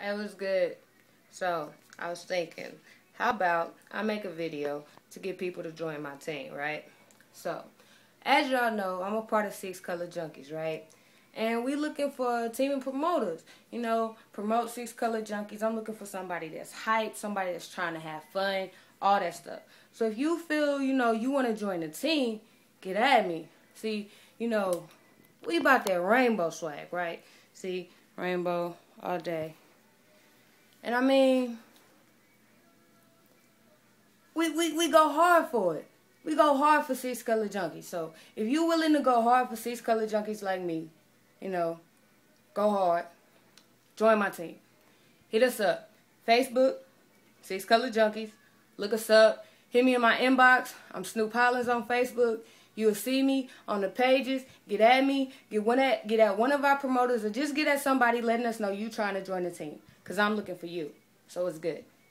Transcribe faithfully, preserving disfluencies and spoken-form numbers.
It was good. So I was thinking, how about I make a video to get people to join my team, right? So, as y'all know, I'm a part of Six Color Junkies, right? And we looking for a team of promoters. You know, promote Six Color Junkies. I'm looking for somebody that's hyped, somebody that's trying to have fun, all that stuff. So if you feel, you know, you want to join the team, get at me. See, you know, we about that rainbow swag, right? See, rainbow all day. And I mean, we, we, we go hard for it. We go hard for Six Color Junkies. So if you're willing to go hard for Six Color Junkies like me, you know, go hard. Join my team. Hit us up. Facebook, Six Color Junkies. Look us up. Hit me in my inbox. I'm Snoop Hollins on Facebook. You'll see me on the pages. Get at me. Get one at get at one of our promoters, or just get at somebody letting us know you trying to join the team. Because I'm looking for you. So it's good.